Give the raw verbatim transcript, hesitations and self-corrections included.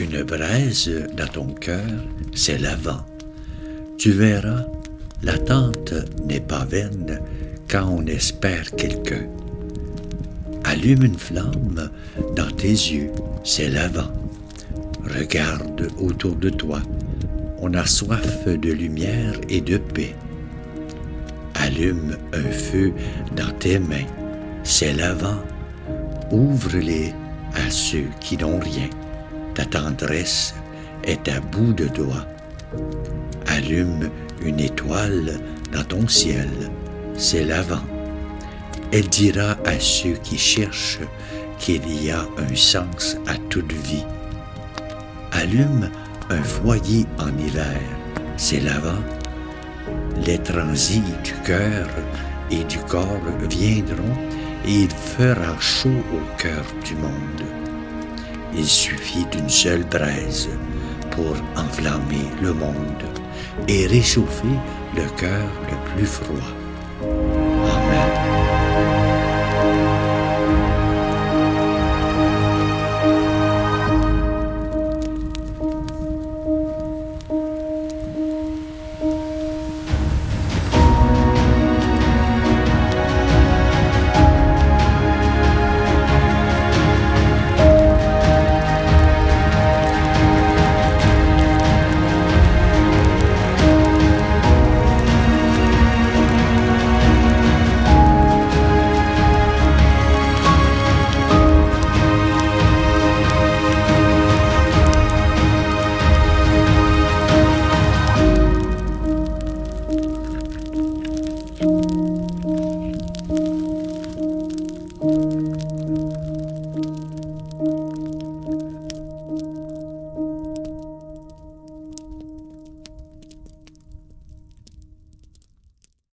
une braise dans ton cœur, c'est l'Avent. Tu verras, l'attente n'est pas vaine quand on espère quelqu'un. Allume une flamme dans tes yeux, c'est l'Avent. Regarde autour de toi, on a soif de lumière et de paix. Allume un feu dans tes mains, c'est l'Avent. Ouvre-les à ceux qui n'ont rien. Ta tendresse est à bout de doigts. Allume une étoile dans ton ciel, c'est l'Avent. Elle dira à ceux qui cherchent qu'il y a un sens à toute vie. Allume un foyer en hiver, c'est l'Avent. Les transits du cœur et du corps viendront et il fera chaud au cœur du monde. Il suffit d'une seule braise pour enflammer le monde et réchauffer le cœur le plus froid. Amen.